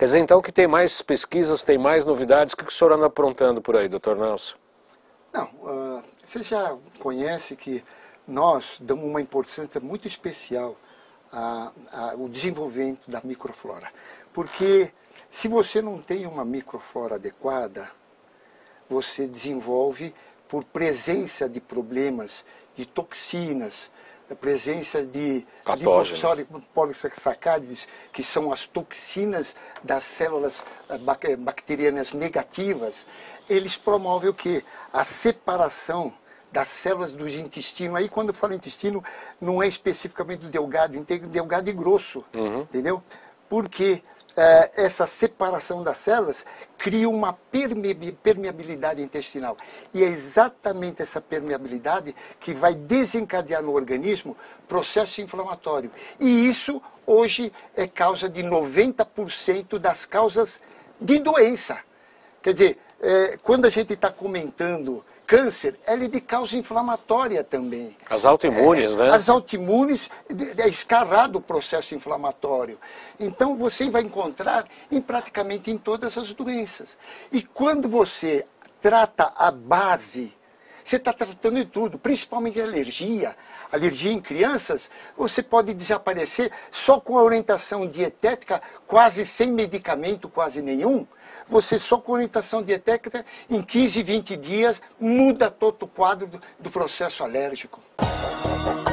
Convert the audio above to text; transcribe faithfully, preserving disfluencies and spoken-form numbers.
Quer dizer, então, que tem mais pesquisas, tem mais novidades. O que o senhor anda aprontando por aí, doutor Nelson? Não, uh, você já conhece que nós damos uma importância muito especial ao desenvolvimento da microflora. Porque se você não tem uma microflora adequada, você desenvolve por presença de problemas, de toxinas, a presença de polissacarídeos, que são as toxinas das células bacterianas negativas. Eles promovem o quê? A separação das células do intestino. Aí, quando eu falo intestino, não é especificamente do delgado, íntegro, delgado e grosso, uhum. Entendeu? Porque é, essa separação das células cria uma permeabilidade intestinal. E é exatamente essa permeabilidade que vai desencadear no organismo processo inflamatório. E isso, hoje, é causa de noventa por cento das causas de doença. Quer dizer, é, quando a gente está comentando câncer, ela é de causa inflamatória também. As autoimunes, é, né? As autoimunes, é escarrado o processo inflamatório. Então, você vai encontrar em praticamente em todas as doenças. E quando você trata a base, você está tratando de tudo, principalmente a alergia. Alergia em crianças, você pode desaparecer só com a orientação dietética, quase sem medicamento, quase nenhum. Você só com orientação dietética, em quinze, vinte dias, muda todo o quadro do, do processo alérgico.